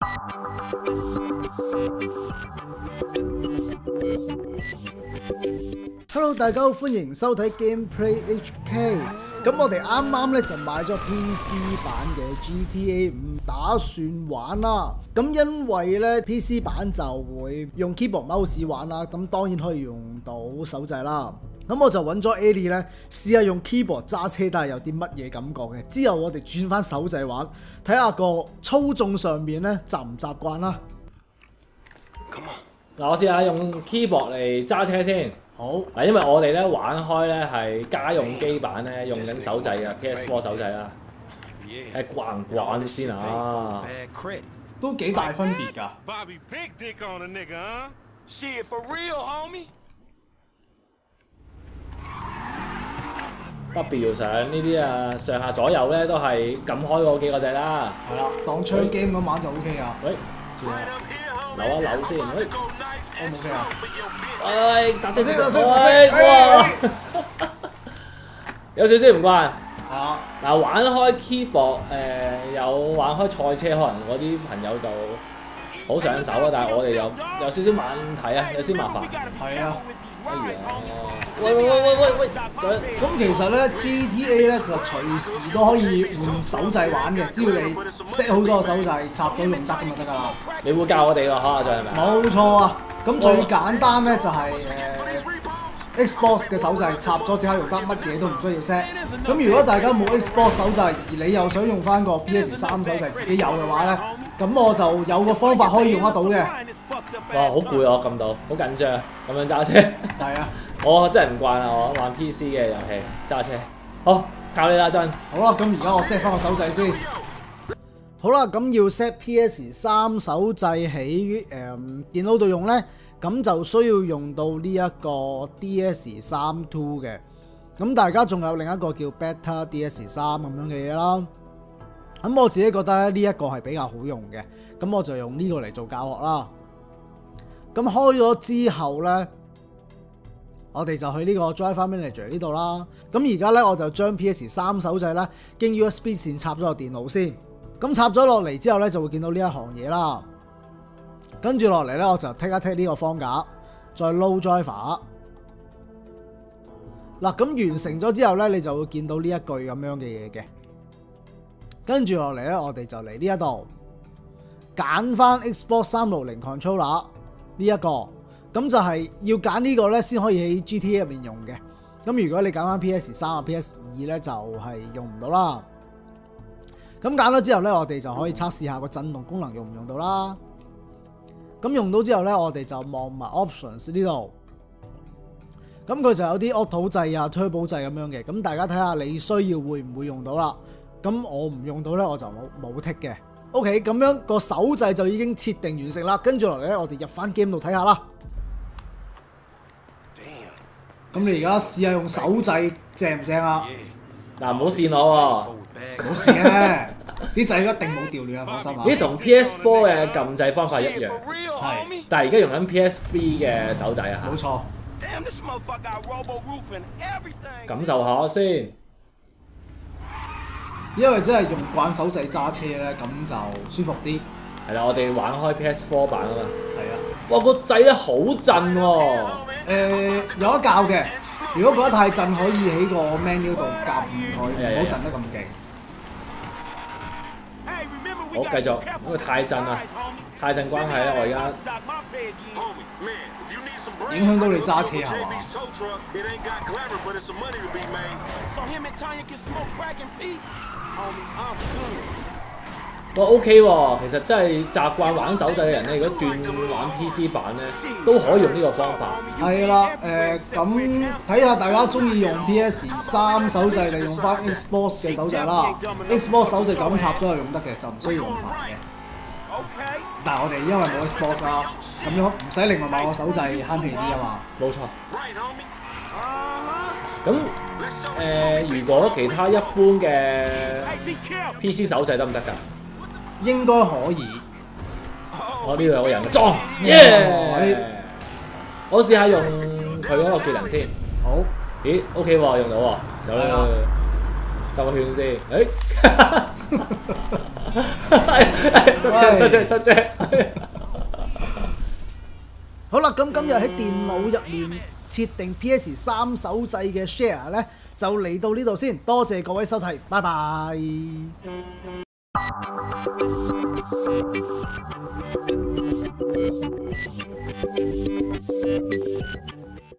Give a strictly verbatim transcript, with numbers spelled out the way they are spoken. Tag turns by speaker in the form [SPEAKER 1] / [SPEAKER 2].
[SPEAKER 1] Hello， 大家好，歡迎收睇 Gameplay H K。咁我哋啱啱咧就買咗 P C 版嘅 G T A 五，打算玩啦。咁因為咧 P C 版就會用 keyboard mouse 玩啦，咁當然可以用到手掣啦。咁我就揾咗 Ali 咧試下用 keyboard 揸車，睇下有啲乜嘢感覺嘅。之後我哋轉翻手掣玩，睇下個操縱上面咧習唔習慣啦。
[SPEAKER 2] 嗱，我試下用 keyboard 嚟揸車先。
[SPEAKER 1] 好。嗱，
[SPEAKER 2] 因為我哋咧玩開咧係家用機版咧，用緊手掣嘅 P S 四 手掣啦。誒慣唔慣先啊？
[SPEAKER 1] 都幾大分別㗎。
[SPEAKER 2] W 上呢啲啊，上下左右咧都係撳開嗰幾個掣啦。
[SPEAKER 1] 係啦，當槍 game 咁玩就 O K 㗎。
[SPEAKER 2] 喂，轉下扭一扭先，喂，
[SPEAKER 1] 我冇 K 啊。
[SPEAKER 2] 喂，剎車先，喂，哇，有少少唔慣。係啊。嗱，玩開 keyboard 誒，有玩開賽車，可能嗰啲朋友就好上手啊，但係我哋有有少少問題啊，有啲麻煩。係啊。喂喂喂喂喂喂！
[SPEAKER 1] 咁其實咧 G T A 咧就隨時都可以換手掣玩嘅，只要你 set 好咗個手掣，插咗用得咁就得㗎啦。
[SPEAKER 2] 你會教我哋㗎，可能係咪？
[SPEAKER 1] 冇錯啊！咁最簡單咧就係誒 Xbox 嘅手掣插咗即刻用得，乜嘢都唔需要 set。咁如果大家冇 Xbox 手掣，而你又想用翻個 P S 三手掣自己有嘅話咧，咁我就有個方法可以用得到嘅。
[SPEAKER 2] 哇！好攰啊，撳到，好緊張，咁樣揸車。
[SPEAKER 1] 係啊，
[SPEAKER 2] 我真係唔慣啊！我玩 P C 嘅遊戲揸車。好，靠你啦，真。
[SPEAKER 1] 好啦，咁而家我 set 翻個手掣先。好啦，咁要 set P S 三手掣喺誒電腦度用咧，咁就需要用到呢一個 D S 三 Two 嘅。咁大家仲有另一個叫 Beta D S 三咁樣嘅嘢啦。咁我自己覺得咧呢一個係比較好用嘅，咁我就用呢個嚟做教學啦。咁開咗之後咧，我哋就去呢個 Driver Manager 呢度啦。咁而家咧我就將 P S 三手掣咧經 U S B 線插咗落電腦先。咁插咗落嚟之後咧，就會見到呢一行嘢啦。跟住落嚟咧，我就剔一剔呢個方架，再 Load Driver。嗱，咁完成咗之後咧，你就會見到呢一句咁樣嘅嘢嘅。跟住落嚟咧，我哋就嚟呢一度揀翻 Xbox 三六零 Controller 呢一個，咁就係要揀呢個咧先可以喺 G T A 入面用嘅。咁如果你揀翻 P S 三啊 P S 二咧，就係用唔到啦。咁揀咗之後咧，我哋就可以測試下個震動功能用唔用到啦。咁用到之後咧，我哋就望埋 Options 呢度。咁佢就有啲 Auto 掣啊、Turbo 掣咁樣嘅。咁大家睇下你需要會唔會用到啦。咁我唔用到咧，我就冇冇剔嘅。OK， 咁樣個手掣就已經設定完成啦。跟住落嚟咧，我哋入翻 game 度睇下啦。咁你而家試下用手掣正唔正啊？
[SPEAKER 2] 嗱，唔好跣我喎，
[SPEAKER 1] 冇事嘅，啲掣一定冇掉亂啊，放心啊。
[SPEAKER 2] 咦，同 P S 四 嘅撳掣方法一樣，
[SPEAKER 1] 係，
[SPEAKER 2] 但係而家用緊 P S 三嘅手掣啊。
[SPEAKER 1] 冇錯。
[SPEAKER 2] 感受下先。
[SPEAKER 1] 因為真係用慣手掣揸車咧，咁就舒服啲。
[SPEAKER 2] 係啦，我哋玩開 P S 四 版啊嘛。
[SPEAKER 1] 係啊。
[SPEAKER 2] 哇，個掣咧好震喎。誒，
[SPEAKER 1] 有得教嘅。如果覺得太震，可以喺個 menu 度夾唔佢，唔好震得咁勁。
[SPEAKER 2] 好，繼續，因為太震啦，太震關係咧，我而家
[SPEAKER 1] 影響到你揸車係嘛？
[SPEAKER 2] 哇 OK 喎，其實真係習慣玩手掣嘅人咧，如果轉玩 P C 版咧，都可以用呢個方法。
[SPEAKER 1] 係啦，誒咁睇下大家中意用 P S 三手掣定用翻 Xbox 嘅手掣啦。Xbox 手掣就咁插咗就用得嘅，就唔需要用煩嘅。但係我哋因為冇 Xbox 啦，咁樣唔使另外買個手掣慳皮啲啊嘛。
[SPEAKER 2] 冇錯。咁誒、呃，如果其他一般嘅 P C 手掣得唔得㗎？
[SPEAKER 1] 應該可以。
[SPEAKER 2] 我呢度有個人撞，耶！我試下用佢嗰個技能先。
[SPEAKER 1] 好。
[SPEAKER 2] 咦 ，OK 喎，用到喎，走啦。 兜個圈先，誒，失車失車失車。
[SPEAKER 1] 好啦，咁今日喺電腦入面設定 P S 三手掣嘅 share 咧，就嚟到呢度先，多謝各位收睇，拜拜。